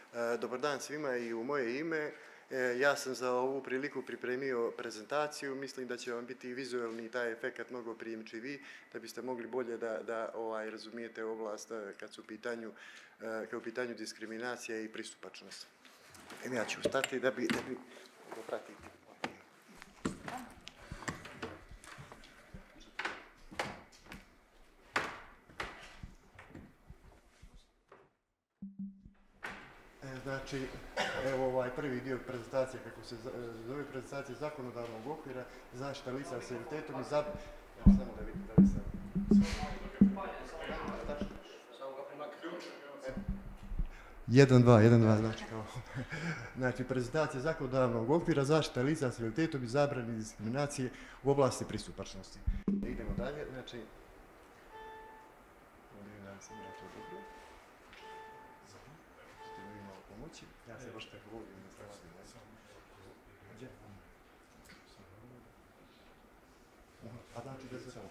Dobar dan svima i u moje ime. Ja sam za ovu priliku pripremio prezentaciju. Mislim da će vam biti vizualni taj efekt mnogo prijemčiviji, da biste mogli bolje da razumijete oblast kad su u pitanju diskriminacija i pristupačnost. Ja ću stati da bi pratiti. Znači, evo ovaj prvi dio prezentacije, kako se zove prezentacija zakonodavnog okvira, zaštita lica s invaliditetom i samo da vidim da li sam... Jedan, dva, znači kao... Znači, prezentacija zakonodavnog okvira, zaštita lica s invaliditetom i zabrane diskriminacije u oblasti pristupačnosti. Idemo dalje, znači... Ja se baš tako volim na zdravstvu. A znači da se samo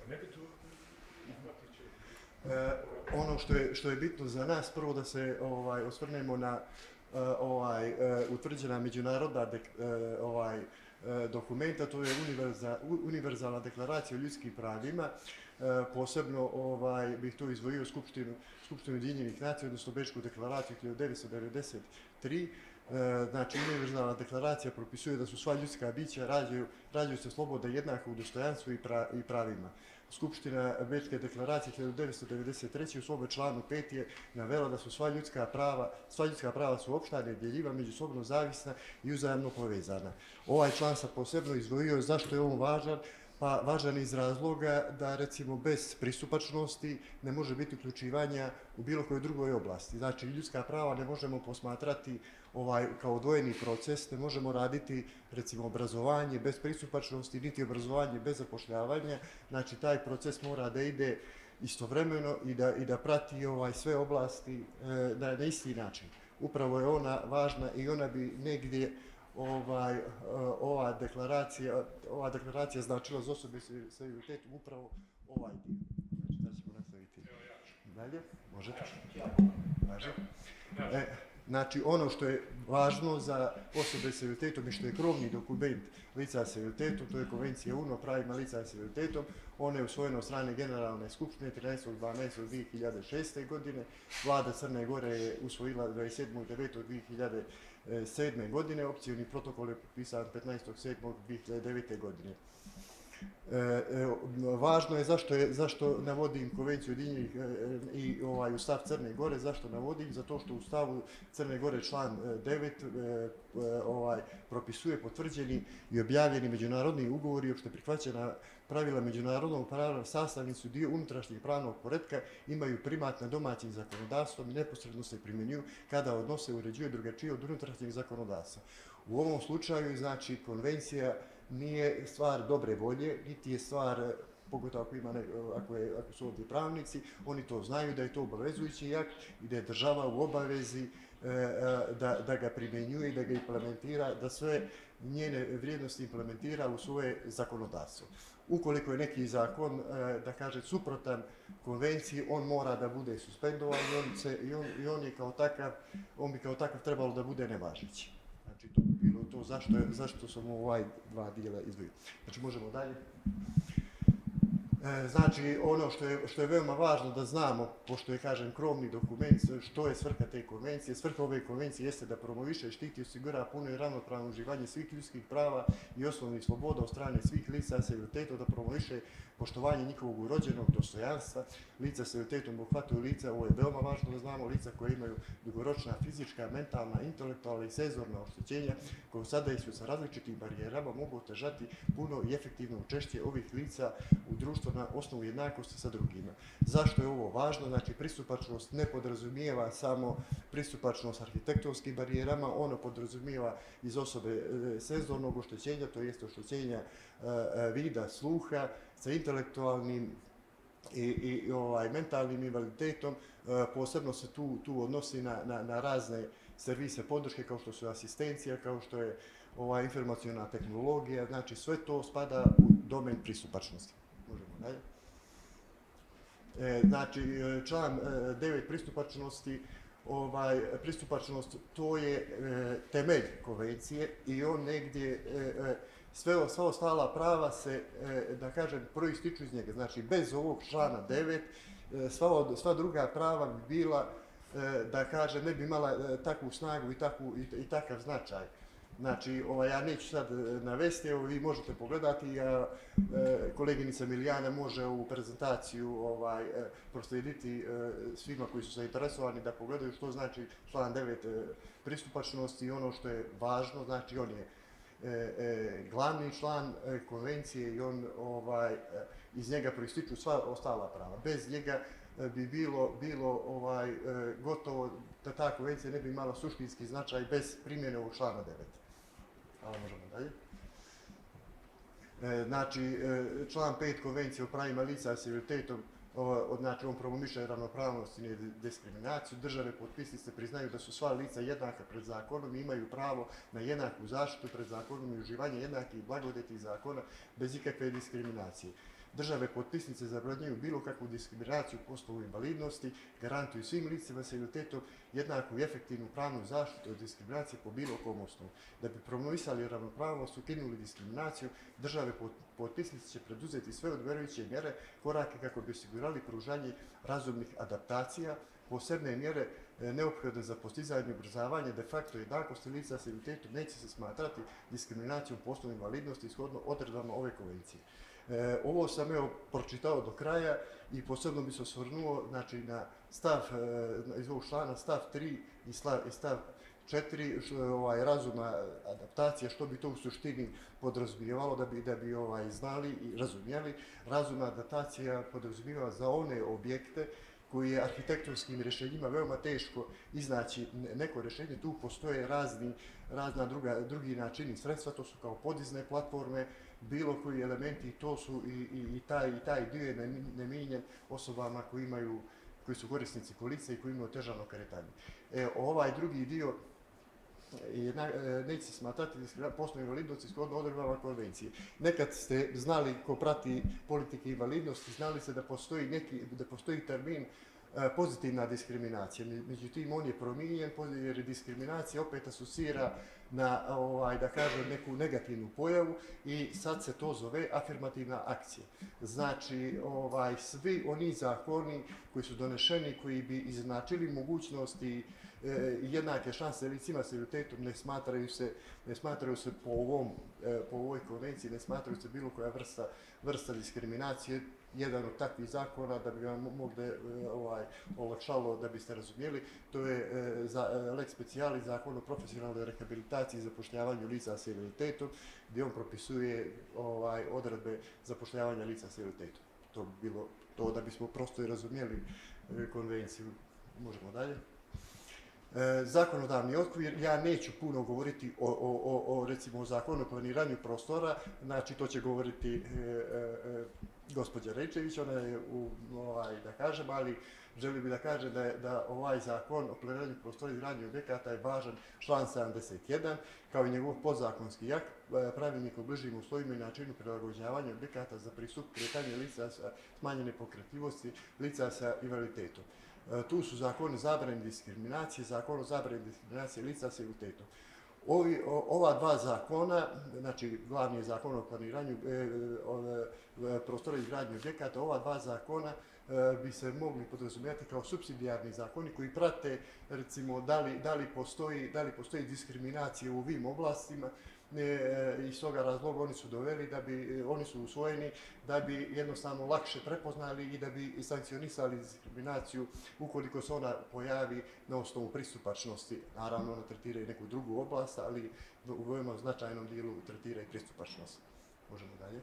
ono što je bitno za nas, prvo da se osvrnemo na utvrđena međunarodna dokumenta, to je univerzalna deklaracija o ljudskim pravima. Posebno bih tu izdvojio Skupštinu Ujedinjenih nacija, odnosno Bečku deklaraciju 1993. Znači, univerzalna deklaracija propisuje da su sva ljudska bića rađaju se slobodno jednako u dostojanstvu i pravima. Skupština Bečke deklaracije 1993. u svome članu 5 je navela da su sva ljudska prava su opšta, nedjeljiva, međusobno zavisna i uzajamno povezana. Ovaj član sam posebno izdvojio. Zašto je on važan? Pa važan iz razloga da, recimo, bez pristupačnosti ne može biti uključivanja u bilo kojoj drugoj oblasti. Znači, ljudska prava ne možemo posmatrati kao odvojeni proces, ne možemo raditi, recimo, obrazovanje bez pristupačnosti, niti obrazovanje bez zapošljavanja. Znači, taj proces mora da ide istovremeno i da prati sve oblasti na isti način. Upravo je ona važna i ona bi negdje ova deklaracija značila za osobe s invaliditetom upravo ovaj dio. Znači, da ćemo nastaviti dalje. Možete? Može. Znači, ono što je važno za osobe s invaliditetom i što je krovni dokument lica s invaliditetom, to je Konvencija UN o pravima lica s invaliditetom. Ona je usvojena od strane Generalne skupštine 13.12.2006. godine. Vlada Crne Gore je usvojila 27.9.2007. godine. Opcijni protokol je potpisan 15.7.2009. godine. Važno je zašto navodim Konvenciju Ujedinjenih i Ustav Crne Gore, zašto navodim? Zato što u Ustavu Crne Gore član 9 propisuje potvrđeni i objavljeni međunarodni ugovori i opšte prihvaćena pravila međunarodnog prava sastavni su dio unutrašnjeg pravnog poretka, imaju primat nad domaćim zakonodavstvom i neposredno se primjenjuju kada odnose uređuje drugačije od unutrašnjeg zakonodavstva. U ovom slučaju, znači, konvencija nije stvar dobre volje, niti je stvar, pogotovo ako su ovdje pravnici, oni to znaju da je to obavezujući akt i da je država u obavezi da ga primjenjuje i da ga implementira, da sve njene vrijednosti implementira u svoje zakonodavstvo. Ukoliko je neki zakon, da kaže, suprotan konvenciji, on mora da bude suspendovan i on bi kao takav trebalo da bude nevažeći. Znači, to bi bilo to zašto sam ovaj dva dijela izdvojio. Znači, možemo dalje. Znači, ono što je veoma važno da znamo, pošto je, kažem, krovni dokument, što je svrha te konvencije. Svrha ove konvencije jeste da promoviše, štiti i osigura puno i ravnopravno uživanje svih ljudskih prava i osnovnih sloboda od strane svih lica s invaliditetom, da promoviše poštovanje njihovog urođenog dostojanstva. Lica s invaliditetom obuhvataju lica, ovo je veoma važno da znamo, lica koje imaju dugoročna fizička, mentalna, intelektualna i senzorna oštećenja, koje sada su sa različitim barijerama mogu otežati puno i efektivno učešće ovih lica u društvu na osnovu jednakosti sa drugima. Zašto je ovo važno? Znači, pristupačnost ne podrazumijeva samo pristupačnost arhitektonskim barijerama, ono podrazumijeva iz osobe senzornog oštećenja, to jest oštećenja vida, sluha, sa intelektualnim i mentalnim invaliditetom. Posebno se tu odnosi na razne servise podrške, kao što su asistencija, kao što je informaciona tehnologija. Znači, sve to spada u domen pristupačnosti. Možemo dalje. Znači, član 9 pristupačnosti pristupačnost, to je temelj konvencije i on negdje, sva ostala prava se, da kažem, proističu iz njega. Znači, bez ovog člana 9, sva druga prava bi bila, da kažem, ne bi imala takvu snagu i takav značaj. Znači, ja neću sad navesti, evo vi možete pogledati, koleginica Milijana može ovu prezentaciju proslijediti svima koji su zainteresovani da pogledaju što znači član 9 pristupačnosti i ono što je važno, znači on je glavni član konvencije i on iz njega proističu sva ostala prava. Bez njega bi bilo gotovo da ta konvencija ne bi imala suštinski značaj bez primjene ovog člana 9. Hvala, možemo dalje. Znači, član 5 konvencije o pravima lica s invaliditetom, znači on promoviše ravnopravnost i nediskriminaciju. Države potpisnice priznaju da su sva lica jednaka pred zakonom i imaju pravo na jednaku zaštitu pred zakonom i uživanje jednakih blagodeti zakona bez ikakve diskriminacije. Države potpisnice zabranjuju bilo kakvu diskriminaciju po osnovu invalidnosti, garantuju svim licima s invaliditetom jednaku i efektivnu pravnu zaštitu od diskriminacije po bilo kom osnovu. Da bi promovisali ravnopravnost, ukinuli diskriminaciju, države potpisnice će preduzeti sve odgovarajuće mjere, korake kako bi osigurali pružanje razumnih adaptacija, posebne mjere neophodne za postizanje i ubrzavanje de facto jednakosti lica s invaliditetom neće se smatrati diskriminacijom po osnovu invalidnosti shodno odredbama ove konvencije. Ovo sam pročitao do kraja i posebno bi se osvrnuo na stav iz ovog člana, stav 3 i stav 4, razumna adaptacija, što bi to u suštini podrazumijevalo da bi znali i razumjeli. Razumna adaptacija podrazumijeva za one objekte koji je arhitektonskim rješenjima veoma teško iznaći neko rješenje. Tu postoje drugi načini sredstva, to su kao podizne platforme, bilo koji elementi, to su i taj dio je namijenjen osobama koji su korisnici kolica i koji imaju otežano kretanje. Ovaj drugi dio neće se smatrati po osnovu invalidnosti shodno odredbama konvencije. Nekad ste znali, ko prati politike invalidnosti, znali ste da postoji termin pozitivna diskriminacija. Međutim, on je promijenjen jer je diskriminacija opet asocira na, da kažem, neku negativnu pojavu i sad se to zove afirmativna akcija. Znači, svi oni zakoni koji su donešeni, koji bi izjednačili mogućnosti jednake šanse licima s invaliditetom, ne smatraju se po ovoj konvenciji, ne smatraju se bilo koja vrsta diskriminacije. Jedan od takvih zakona, da bi vam mogli olakšalo da biste razumjeli, to je lex specialis, zakon o profesionalnoj rehabilitaciji i zapošljavanju lica s invaliditetom, gdje on propisuje odredbe zapošljavanja lica s invaliditetom. To bi bilo to da bismo prosto i razumjeli konvenciju. Možemo dalje. Zakonodavni okvir, ja neću puno govoriti recimo o zakonu o planiranju prostora, znači to će govoriti gospođa Rejčević, ona je da kažem, ali želim bi da kažem da ovaj zakon o planiranju prostora i izgradnji objekata je važan član 71, kao i njegov podzakonski akt, pravilnik o bližim uslovima i načinu prilagođavanja objekata za pristup kretanje lica sa smanjene pokretljivosti, lica sa invaliditetom. Tu su zakon o zabrani diskriminacije, zakon o zabrani diskriminacije lica s invaliditetom. Ova dva zakona, znači glavni je zakon o planiranju prostora i izgradnji objekata, ova dva zakona bi se mogli podrazumijevati kao supsidijarni zakoni koji prate, recimo, da li postoji diskriminacija u ovim oblastima. Iz toga razloga oni su usvojeni da bi jednostavno lakše prepoznali i da bi sankcionisali diskriminaciju ukoliko se ona pojavi na osnovu pristupačnosti. Naravno, ona tretira i neku drugu oblast, ali u veoma značajnom dijelu tretira i pristupačnost. Možemo dalje.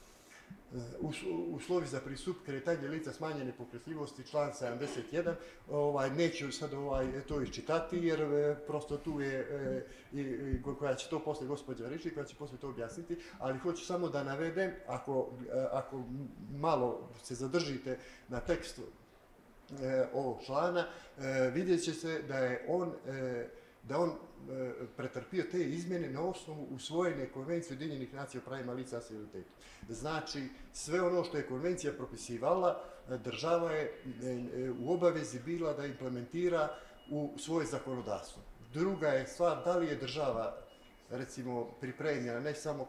Uslovi za pristup kretanje lica smanjene pokretljivosti, član 71, neću sad to iščitati jer prosto tu je koja će to poslije gospođa reći, koja će poslije to objasniti, ali hoću samo da navedem, ako malo se zadržite na tekstu ovog člana, vidjet će se da on pretrpio te izmjene na osnovu usvojene Konvencije Ujedinjenih nacija o pravima lica s invaliditetom. Znači, sve ono što je konvencija propisivala, država je u obavezi bila da implementira u svoje zakonodavstvo. Druga je stvar da li je država recimo pripremljena ne samo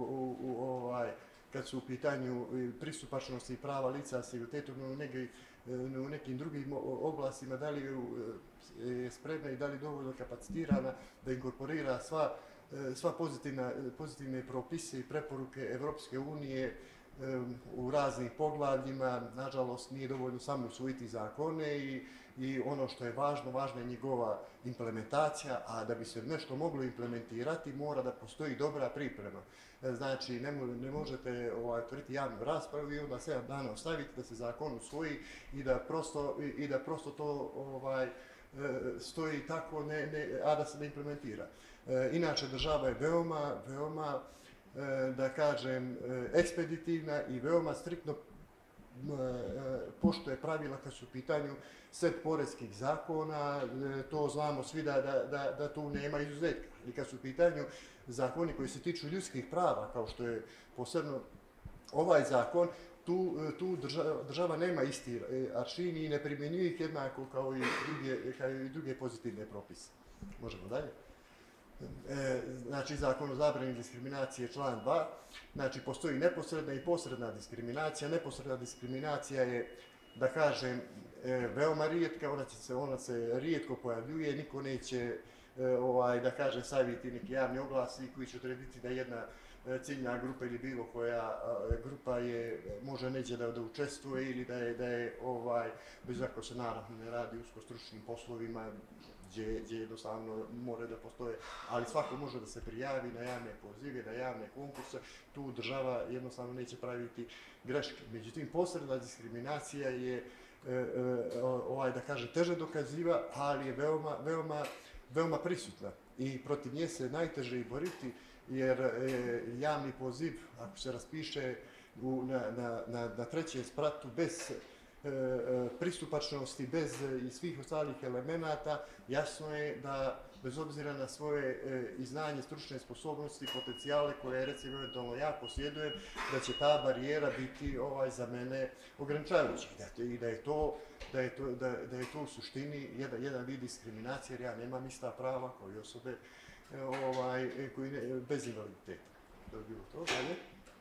kad su u pitanju pristupačnosti i prava lica s invaliditetom, no u nekim drugim oblastima, da li je spremna i da li je dovoljno kapacitirana da inkorporira sva pozitivne propise i preporuke Evropske unije u raznim poglavljima. Nažalost, nije dovoljno samo usvojiti zakone i ono što je važno, važna je njegova implementacija, a da bi se nešto moglo implementirati mora da postoji dobra priprema. Znači, ne možete otvoriti javnu raspravu i onda 7 dana ostaviti da se zakon usvoji i da prosto to stoji tako, a da se ne implementira. Inače, država je veoma, da kažem, ekspeditivna i veoma striktno poštuje pravila kad su u pitanju set poreskih zakona. To znamo svi da tu nema izuzetka. I kad su u pitanju zakoni koji se tiču ljudskih prava, kao što je posebno ovaj zakon, tu država nema isti aršin i ne primjenjuje ih jednako kao i druge pozitivne propise. Možemo dalje. Znači, Zakon o zabrani diskriminacije, član 2. Znači, postoji neposredna i posredna diskriminacija. Neposredna diskriminacija je, da kažem, veoma rijetka, ona se rijetko pojavljuje, niko neće, da kažem, staviti neki javni oglasi koji će odrediti da jedna ciljna grupa ili bilo koja grupa može neđe da učestvuje ili da je, bez ako se naravno ne radi usko stručnim poslovima, gdje jednostavno more da postoje, ali svako može da se prijavi na javne pozive, na javne konkurse, tu država jednostavno neće praviti greške. Međutim, posredna diskriminacija je, da kažem, teže dokaziva, ali je veoma prisutna i protiv nje se najteže i boriti, jer javni poziv, ako se raspiše na trećem spratu bez pristupačnosti, bez i svih ostalih elemenata, jasno je da, bez obzira na svoje i znanje, stručne sposobnosti, potencijale koje, recimo, eventualno ja posjedujem, da će ta barijera biti za mene ograničavajuća i da je to u suštini jedan vid diskriminacije, jer ja nemam ista prava kao i osobe bez invaliditeta. Da bi bilo to, dalje.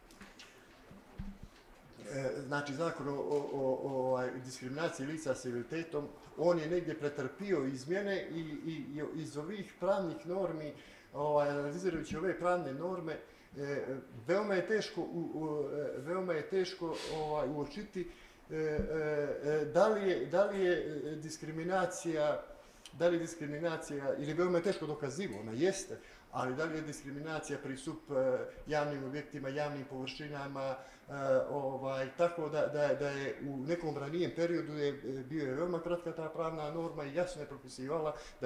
Znači, zakon o diskriminaciji lica s invaliditetom, on je negdje pretrpio izmjene i iz ovih pravnih normi, analizirajući ove pravne norme, veoma je teško uočiti da li je diskriminacija, ili veoma je teško dokazivo, ona jeste, ali da li je diskriminacija pristup javnim objektima, javnim površinama, tako da je u nekom ranijem periodu bio je veoma kratka ta pravna norma i jasno je propisivala da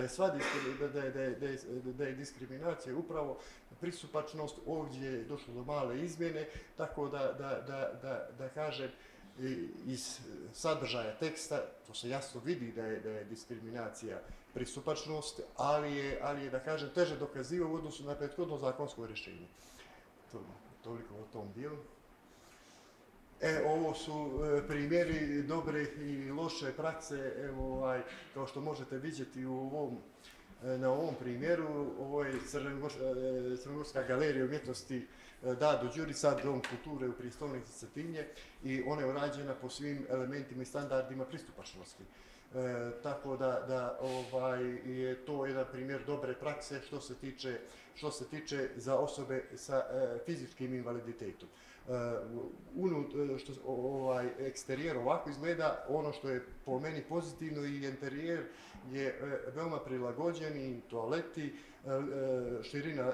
je diskriminacija upravo pristupačnost. Ovdje je došlo do male izmjene, tako da kažem, iz sadržaja teksta to se jasno vidi da je diskriminacija pristupačnost, ali je, da kažem, teže dokazivo u odnosu na prethodno zakonsko rješenje. Toliko o tom dijelu. Ovo su primjeri dobre i loše prakse, kao što možete vidjeti na ovom primjeru. Ovo je Crnogorska galerija umjetnosti Dado Đurica, Dom kulture u prijestolnici Cetinje, i ona je urađena po svim elementima i standardima pristupačnosti. Tako da je to jedan primjer dobre prakse što se tiče za osobe sa fizičkim invaliditetom. Eksterijer ovako izgleda. Ono što je po meni pozitivno i interijer je veoma prilagođen, i toaleti, širina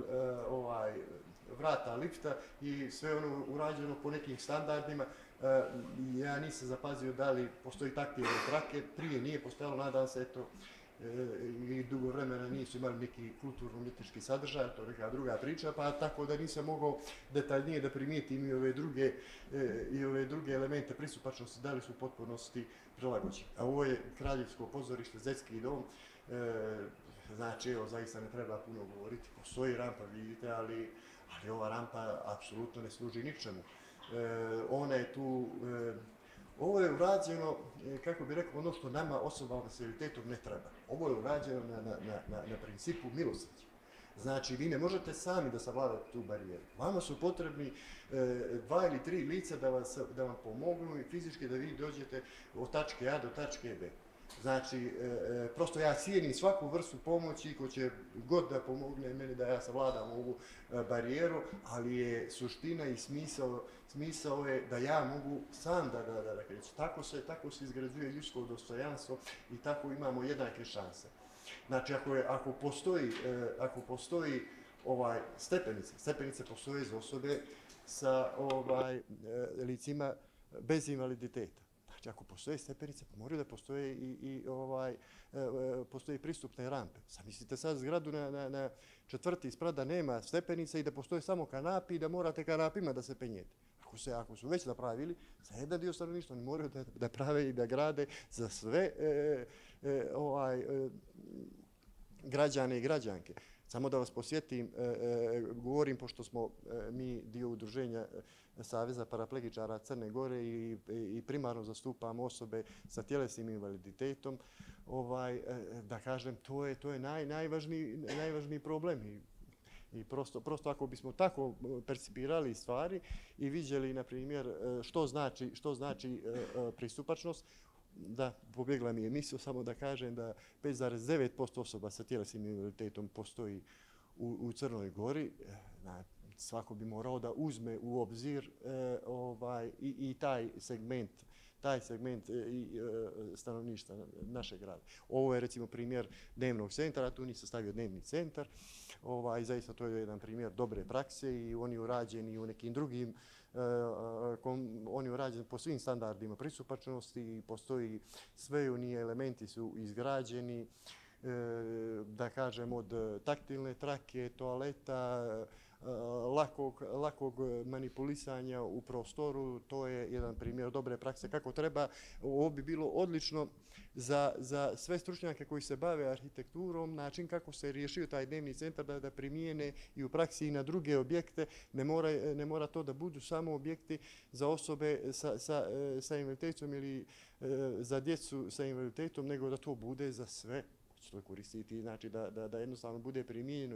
vrata lifta i sve ono urađeno po nekim standardima. Ja nisam zapazio da li postoji taktilne trake, prije nije postojalo, nadam se, i dugo vremena nisu imali neki kulturno-umjetnički sadržaj, to je neka druga priča, pa tako da nisam mogao detaljnije da primijetim i ove druge elemente pristupačnosti, da li su u potpunosti prilagođeni. A ovo je Kraljevsko pozorište, Zetski dom, znači, evo, zaista ne treba puno govoriti, postoji rampa, vidite, ali ova rampa apsolutno ne služi ničemu. Ona je tu Ovo je urađeno, kako bi rekao, ono što nama osobama s invaliditetom ne treba. Ovo je urađeno na principu milosrđa. Znači, vi ne možete sami da savladate tu barijeru. Vama su potrebni 2 ili 3 lica da vam pomognu i fizički da vi dođete od tačke A do tačke B. Znači, prosto ja cijenim svaku vrstu pomoći ko će god da pomogne meni da ja savladam ovu barijeru, ali je suština i smisao je da ja mogu sam da krećem. Tako se izgrađuje ljudsko dostojanstvo i tako imamo jednake šanse. Znači, ako postoji stepenice postoje za osobe sa licima bez invaliditeta. Znači, ako postoje stepenice, moraju da postoje postoje pristupne rampe. Sad mislite sad zgradu na 4. sprat da nema stepenica i da postoje samo kanapi i da morate kanapima da se penjete. Ako su već napravili, za jedan dio stanovništva oni moraju da prave i da grade za sve građane i građanke. Samo da vas posjetim, govorim pošto smo mi dio udruženja Saveza paraplegičara Crne Gore i primarno zastupamo osobe sa tjelesnim invaliditetom, da kažem, to je najvažniji problem. I prosto ako bismo tako percipirali stvari i vidjeli, na primjer, što znači pristupačnost, da, pobjegla mi je misao, samo da kažem da 5,9% osoba sa tjelesnim invaliditetom postoji u Crnoj Gori. Svako bi morao da uzme u obzir i taj segment stanovništva našeg grada. Ovo je recimo primjer dnevnog centra, tu nisam stavio dnevni centar. Zaista to je jedan primjer dobre prakse i oni urađeni u nekim drugim, oni urađeni po svim standardima pristupačnosti i postoji sve oni elementi su izgrađeni, da kažem od taktilne trake, toaleta, lakog manipulisanja u prostoru, to je jedan primjer dobre prakse kako treba. Ovo bi bilo odlično za sve stručnjake koji se bave arhitekturom, način kako se riješio taj dnevni centar da primijene i u praksi i na druge objekte. Ne mora to da budu samo objekti za osobe sa invaliditetom ili za djecu sa invaliditetom, nego da to bude za sve. To koristiti, znači da jednostavno bude primijenjeno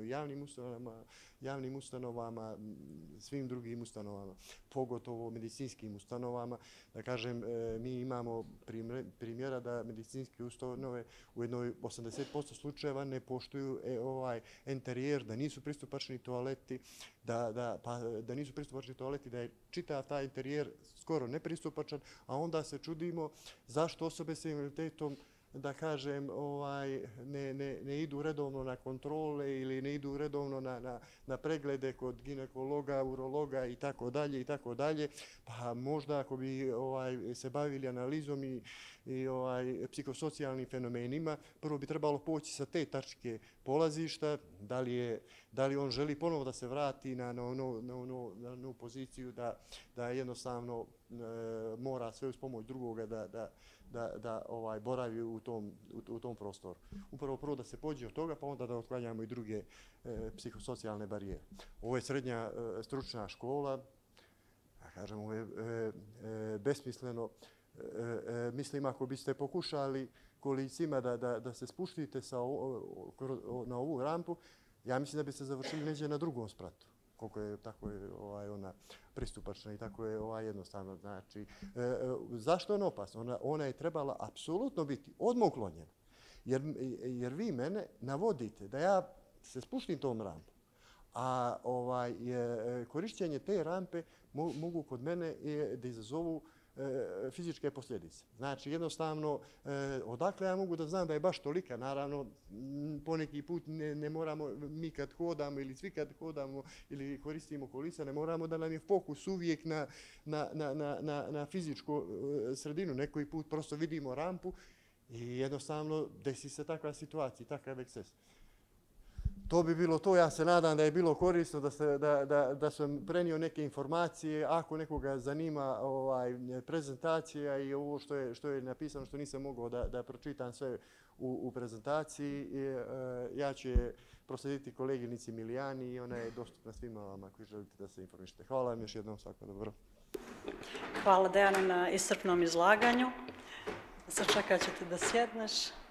javnim ustanovama, svim drugim ustanovama, pogotovo medicinskim ustanovama. Da kažem, mi imamo primjera da medicinske ustanove u jednoj 80% slučajeva ne poštuju enterijer, da nisu pristupačni toaleti, da nisu pristupačni toaleti, da je čitav taj enterijer skoro nepristupačan, a onda se čudimo zašto osobe sa invaliditetom, da kažem, ne idu redovno na kontrole ili ne idu redovno na preglede kod ginekologa, urologa i tako dalje. Pa možda ako bi se bavili analizom i psihosocijalnim fenomenima, prvo bi trebalo poći sa te tačke polazišta, da li on želi ponovo da se vrati na onu poziciju da jednostavno mora sve uz pomoć drugoga da boravi u tom prostoru. Upravo prvo da se pođe od toga, pa onda da otklanjamo i druge psihosocijalne barijere. Ovo je srednja stručna škola, kažem, ovo je besmisleno. Mislim, ako biste pokušali kolicima da se spuštite na ovu rampu, ja mislim da biste završili neđe na drugom spratu. Tako je ona pristupačna i tako je jednostavno. Znači, zašto je ona opasna? Ona je trebala apsolutno biti odmah uklonjena. Jer vi mene navodite da ja se spuštim tom rampom, a korišćenje te rampe mogu kod mene da izazovu fizičke posljedice. Znači, jednostavno, odakle ja mogu da znam da je baš tolika, naravno, poneki put ne moramo, mi kad hodamo ili svi kad hodamo ili koristimo kolisa, ne moramo da nam je fokus uvijek na fizičku sredinu. Neki put prosto vidimo rampu i jednostavno desi se takva situacija, takav eksces. To bi bilo to. Ja se nadam da je bilo korisno, da sam prenio neke informacije. Ako nekoga zanima prezentacija i ovo što je napisano, što nisam mogao da pročitam sve u prezentaciji, ja ću je proslijediti koleginici Milijani i ona je dostupna svima vama koji želite da se informišete. Hvala vam još jednom, svako dobro. Hvala Dejanu na iscrpnom izlaganju. Sačekat ćete da sjedneš.